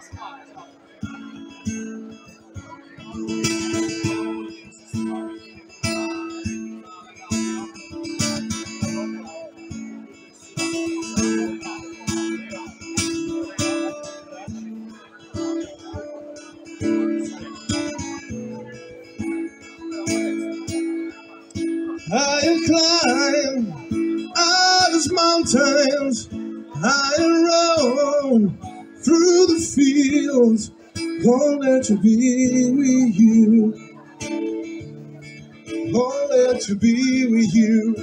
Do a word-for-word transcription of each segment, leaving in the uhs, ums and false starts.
I climb all these mountains, I roam through the fields, only to be with you, only to be with you.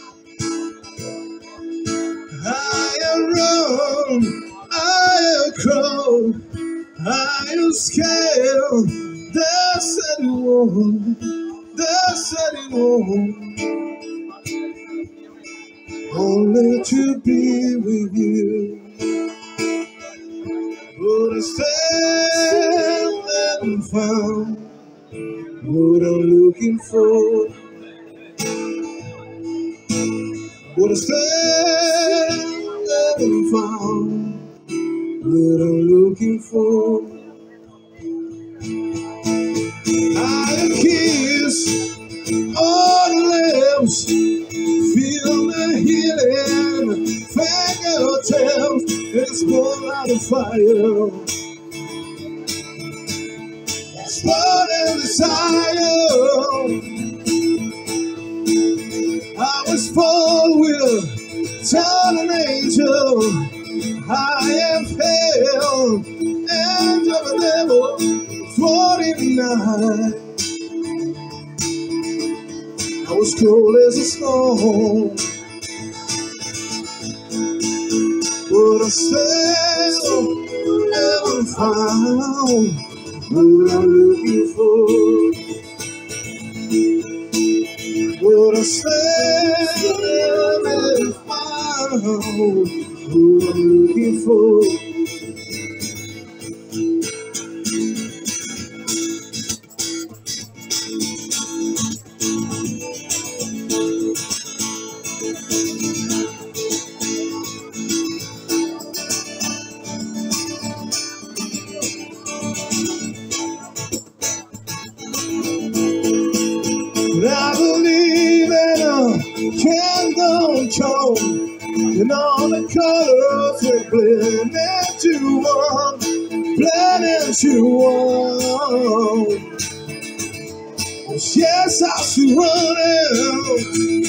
I'll run, I'll crawl, I'll scale the city wall, the city wall, only to be with you. Would I stand and found what I'm looking for? Would I stand and found what I'm looking for? I'll kiss all the lips, feel the healing, finger tails, it's born out of fire, burning desire. I was born with a turning angel, I am pale, and of a devil, forty-nine. I was cold as a stone, but I still never found what I'm looking for. But I still never found what I'm looking for. I believe in a candle tone, and all the colors will blend into one, blend into one. Yes, I see running.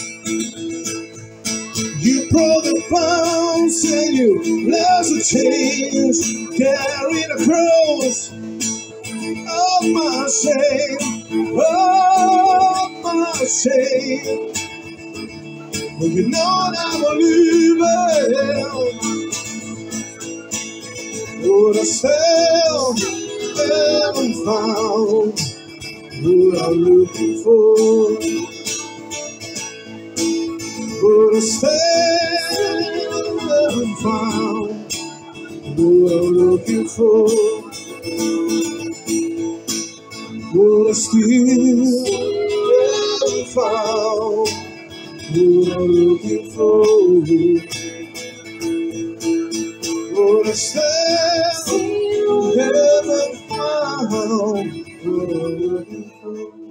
You broke the bounds and you left the chains, carry the cross of my shame, of my shame. Well, you know that I believe it, but I still haven't found what I'm looking for. But I still haven't found what I'm looking for. But I still haven't found what I'm looking for. But I still haven't found what I'm looking for.